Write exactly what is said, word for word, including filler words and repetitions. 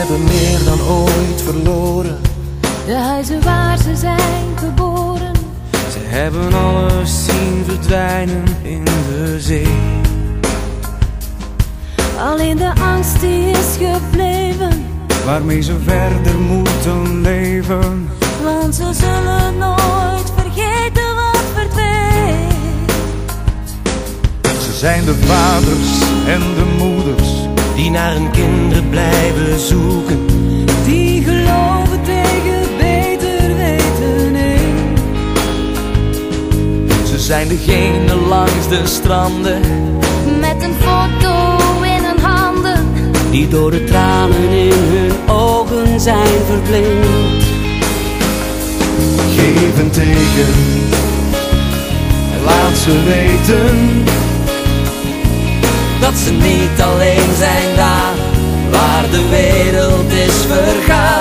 hebben meer dan ooit verloren. De huizen waar ze zijn geboren. Ze hebben alles zien verdwijnen in de zee. Alleen de angst die is gebleven, waarmee ze verder moeten leven. want ze zullen nooit vergeten wat verdween. Ze zijn de vaders en de moeders die naar hun kinderen blijven zoeken, die geloven tegen beter weten heen. Ze zijn degene langs de stranden met een foto in hun handen, die door de tranen in hun ogen zijn verblind. Geef een teken en laat ze weten dat ze niet alleen zijn daar waar de wereld is vergaan.